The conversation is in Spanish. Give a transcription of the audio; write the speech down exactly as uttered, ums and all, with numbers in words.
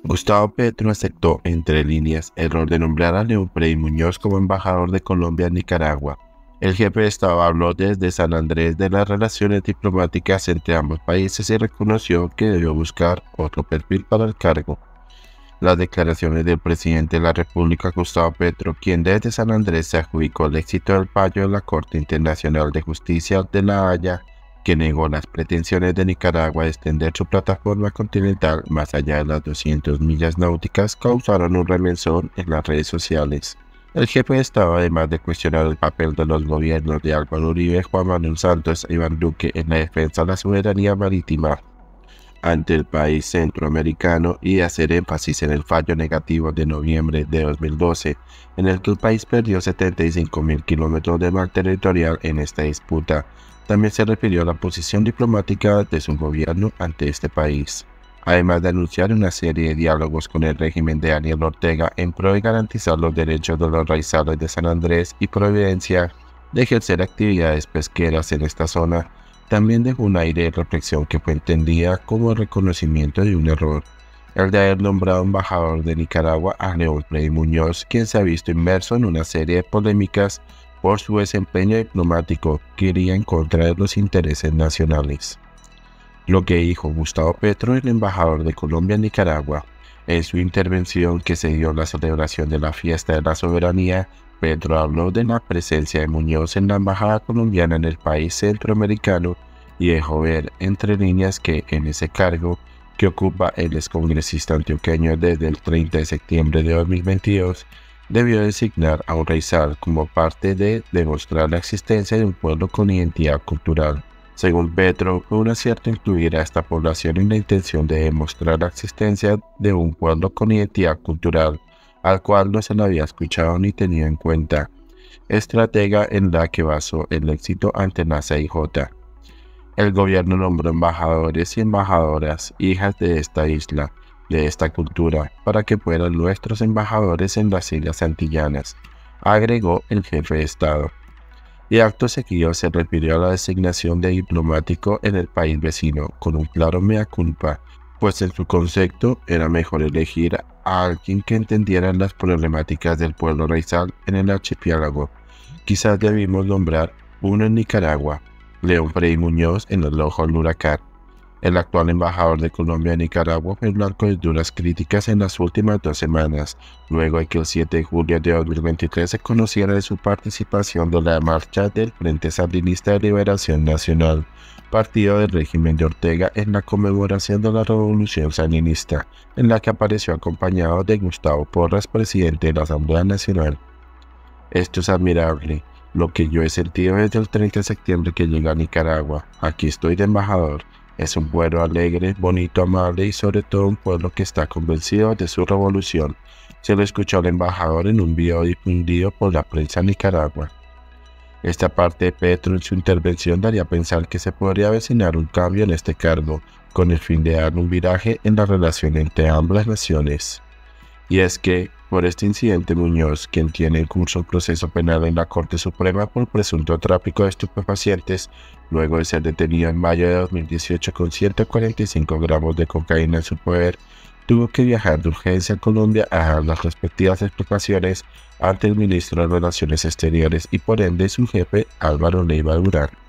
Gustavo Petro aceptó, entre líneas, el error de nombrar a León Freddy Muñoz como embajador de Colombia en Nicaragua. El jefe de Estado habló desde San Andrés de las relaciones diplomáticas entre ambos países y reconoció que debió buscar otro perfil para el cargo. Las declaraciones del presidente de la República, Gustavo Petro, quien desde San Andrés se adjudicó el éxito del fallo de la Corte Internacional de Justicia de La Haya, que negó las pretensiones de Nicaragua de extender su plataforma continental más allá de las doscientas millas náuticas, causaron un remesón en las redes sociales. El jefe de Estado, además de cuestionar el papel de los gobiernos de Álvaro Uribe, Juan Manuel Santos e Iván Duque en la defensa de la soberanía marítima ante el país centroamericano, y hacer énfasis en el fallo negativo de noviembre de dos mil doce, en el que el país perdió setenta y cinco mil kilómetros de mar territorial en esta disputa. También se refirió a la posición diplomática de su gobierno ante este país, además de anunciar una serie de diálogos con el régimen de Daniel Ortega en pro de garantizar los derechos de los raizales de San Andrés y Providencia de ejercer actividades pesqueras en esta zona. También dejó un aire de reflexión que fue entendida como el reconocimiento de un error, el de haber nombrado embajador de Nicaragua a León Freddy Muñoz, quien se ha visto inmerso en una serie de polémicas por su desempeño diplomático que iría en contra de los intereses nacionales. Lo que dijo Gustavo Petro, el embajador de Colombia en Nicaragua. En su intervención que se dio en la celebración de la Fiesta de la Soberanía, Petro habló de la presencia de Muñoz en la embajada colombiana en el país centroamericano y dejó ver entre líneas que en ese cargo que ocupa el excongresista antioqueño desde el treinta de septiembre de dos mil veintidós, debió designar a un raizal como parte de demostrar la existencia de un pueblo con identidad cultural. Según Petro, fue un acierto incluir a esta población en la intención de demostrar la existencia de un pueblo con identidad cultural, al cual no se le había escuchado ni tenido en cuenta, estratega en la que basó el éxito ante la C I J. El gobierno nombró embajadores y embajadoras, hijas de esta isla, de esta cultura, para que fueran nuestros embajadores en las Islas Antillanas, agregó el jefe de Estado. Y acto seguido se refirió a la designación de diplomático en el país vecino, con un claro mea culpa, pues en su concepto era mejor elegir a alguien que entendiera las problemáticas del pueblo raizal en el archipiélago. Quizás debimos nombrar uno en Nicaragua, León Freddy Muñoz, en el ojo del huracán. El actual embajador de Colombia en Nicaragua fue blanco de duras críticas en las últimas dos semanas, luego de que el siete de julio de dos mil veintitrés se conociera de su participación de la marcha del Frente Sandinista de Liberación Nacional, partido del régimen de Ortega, en la conmemoración de la Revolución Sandinista, en la que apareció acompañado de Gustavo Porras, presidente de la Asamblea Nacional. Esto es admirable, lo que yo he sentido desde el treinta de septiembre que llegué a Nicaragua. Aquí estoy de embajador. Es un pueblo alegre, bonito, amable y sobre todo un pueblo que está convencido de su revolución. Se lo escuchó al embajador en un video difundido por la prensa en Nicaragua. Esta parte de Petro en su intervención daría a pensar que se podría avecinar un cambio en este cargo, con el fin de dar un viraje en la relación entre ambas naciones. Y es que, por este incidente, Muñoz, quien tiene en curso un proceso penal en la Corte Suprema por presunto tráfico de estupefacientes, luego de ser detenido en mayo de dos mil dieciocho con ciento cuarenta y cinco gramos de cocaína en su poder, tuvo que viajar de urgencia a Colombia a dar las respectivas explicaciones ante el ministro de Relaciones Exteriores y por ende su jefe Álvaro Leiva Durán.